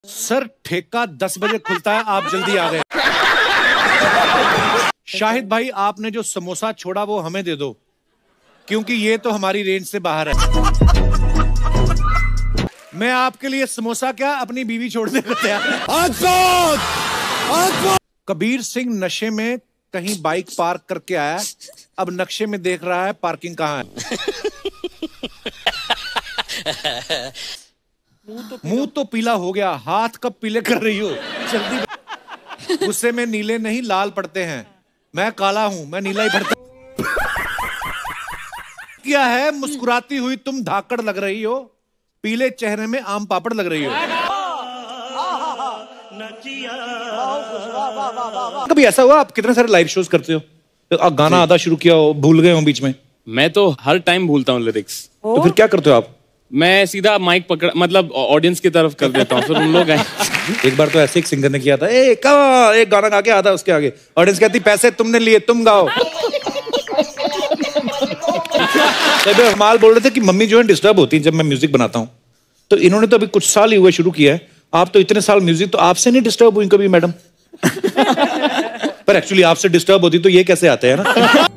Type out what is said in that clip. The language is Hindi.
सर ठेका 10 बजे खुलता है, आप जल्दी आ गए। शाहिद भाई आपने जो समोसा छोड़ा वो हमें दे दो, क्योंकि ये तो हमारी रेंज से बाहर है। मैं आपके लिए समोसा क्या अपनी बीवी छोड़ने को तैयार। कबीर सिंह नशे में कहीं बाइक पार्क करके आया, अब नक्शे में देख रहा है पार्किंग कहाँ है। मुंह तो पीला हो गया, हाथ कब पीले कर रही हो जल्दी। गुस्से में नीले नहीं लाल पड़ते हैं, मैं काला हूं, मैं नीला ही पड़ता। क्या है मुस्कुराती हुई तुम धाकड़ लग रही हो, पीले चेहरे में आम पापड़ लग रही हो। कभी ऐसा हुआ आप कितने सारे लाइव शोज करते हो, आप गाना आधा शुरू किया हो भूल गए हो बीच में? मैं तो हर टाइम भूलता हूँ लिरिक्स। तो फिर क्या करते हो आप? मैं सीधा माइक पकड़ मतलब ऑडियंस की तरफ कर देता हूँ, फिर उन लोग आए। एक बार तो ऐसे एक सिंगर ने किया था, एक गाना गा के आता उसके आगे ऑडियंस कहती पैसे तुमने लिए तुम गाओ। माल बोल रहे थे कि मम्मी जो है डिस्टर्ब होती है जब मैं म्यूजिक बनाता हूँ, तो इन्होंने तो अभी कुछ साल ही हुए शुरू किया है, आप तो इतने साल म्यूजिक, तो आपसे नहीं डिस्टर्ब हुई कभी मैडम? पर एक्चुअली आपसे डिस्टर्ब होती तो ये कैसे आते हैं ना।